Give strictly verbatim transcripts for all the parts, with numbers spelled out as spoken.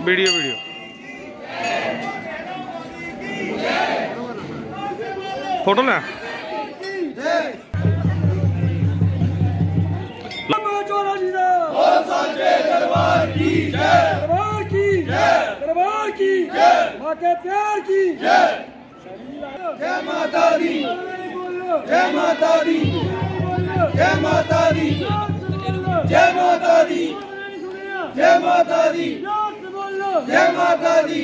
Video video photo ले दरबार की जय, दरबार की जय, दरबार की जय, मां के प्यार की जय, जय माता दी, जय माता दी, जय माता दी, जय माता दी, जय माता दी, जय माता दी।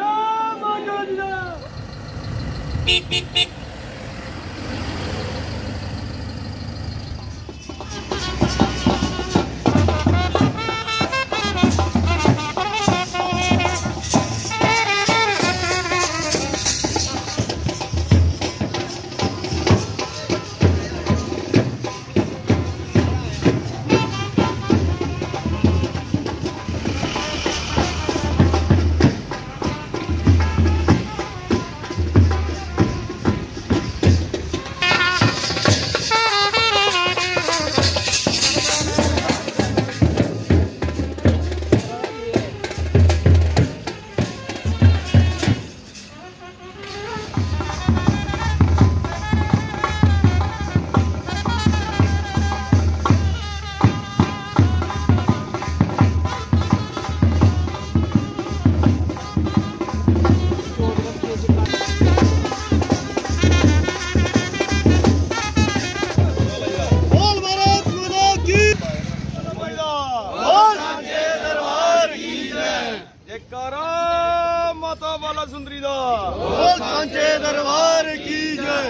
माता वाला सुंदरी दा सांचे दरबार की जय।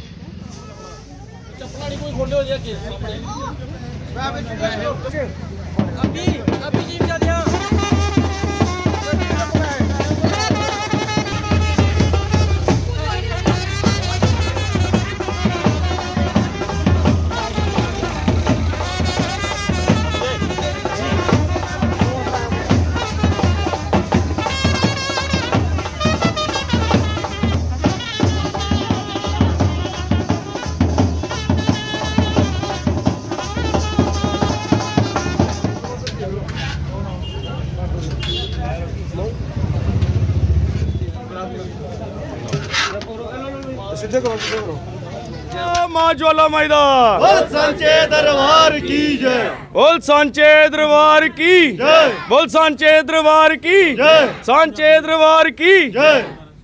चप्पल कोई खोले हो जाए अभी अभी जीव जा दिया। मां ज्वाला मैदा बोल सांचे दरबार की जय, बोल सांचे दरबार की जय, बोल सांचे दरबार की जय, सांचे दरबार की जय।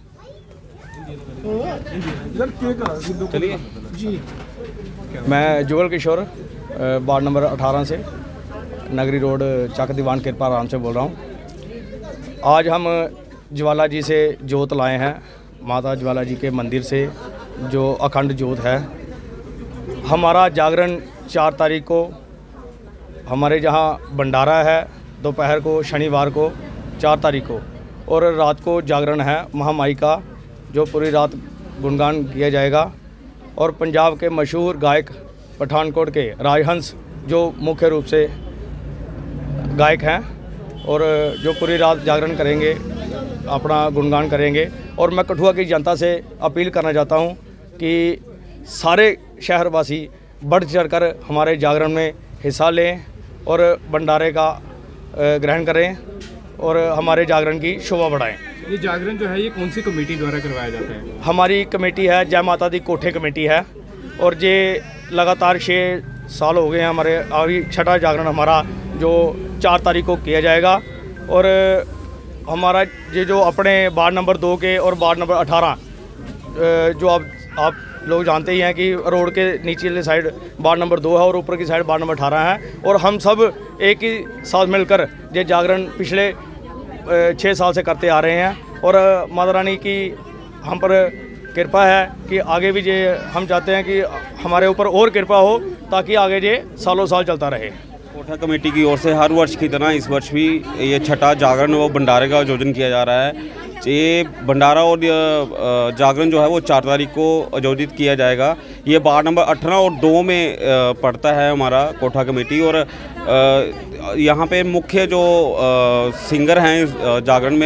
चलिए जी। मैं जुगल किशोर वार्ड नंबर अठारह से नगरी रोड चक दीवान कृपा राम से बोल रहा हूँ। आज हम ज्वाला जी से जोत लाए हैं, माता ज्वाला जी के मंदिर से जो अखंड जोत है। हमारा जागरण चार तारीख को हमारे जहाँ भंडारा है, दोपहर को शनिवार को चार तारीख को, और रात को जागरण है महामाई का, जो पूरी रात गुणगान किया जाएगा। और पंजाब के मशहूर गायक पठानकोट के राजहंस जो मुख्य रूप से गायक हैं, और जो पूरी रात जागरण करेंगे, अपना गुणगान करेंगे। और मैं कठुआ की जनता से अपील करना चाहता हूं कि सारे शहरवासी बढ़ चढ़कर हमारे जागरण में हिस्सा लें और भंडारे का ग्रहण करें और हमारे जागरण की शोभा बढ़ाएं। ये जागरण जो है ये कौन सी कमेटी द्वारा करवाया जाता है? हमारी कमेटी है जय माता दी कोठे कमेटी है, और ये लगातार छः साल हो गए हैं हमारे। अभी छठा जागरण हमारा जो चार तारीख को किया जाएगा। और हमारा ये जो अपने वार्ड नंबर दो के और वार्ड नंबर अठारह, जो आप आप लोग जानते ही हैं कि रोड के नीचे वाली साइड वार्ड नंबर दो है और ऊपर की साइड वार्ड नंबर अठारह है। और हम सब एक ही साथ मिलकर ये जागरण पिछले छः साल से करते आ रहे हैं। और माता रानी की हम पर कृपा है कि आगे भी ये हम चाहते हैं कि हमारे ऊपर और कृपा हो, ताकि आगे ये सालों साल चलता रहे। कोठा कमेटी की ओर से हर वर्ष की तरह इस वर्ष भी ये छठा जागरण व भंडारे का आयोजन किया जा रहा है। ये भंडारा और जागरण जो है वो चार तारीख को आयोजित किया जाएगा। ये वार्ड नंबर अठारह और दो में पड़ता है हमारा कोठा कमेटी। और यहाँ पे मुख्य जो सिंगर हैं जागरण में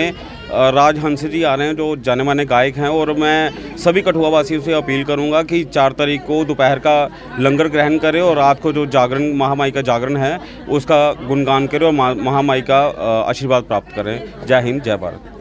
अ, राज हंस जी आ रहे हैं जो जाने माने गायक हैं, और मैं सभी कठुआ वासियों से अपील करूंगा कि चार तारीख को दोपहर का लंगर ग्रहण करें और रात को जो जागरण महामाई का जागरण है उसका गुणगान करें और महामाई का अ, आशीर्वाद प्राप्त करें। जय हिंद, जय भारत।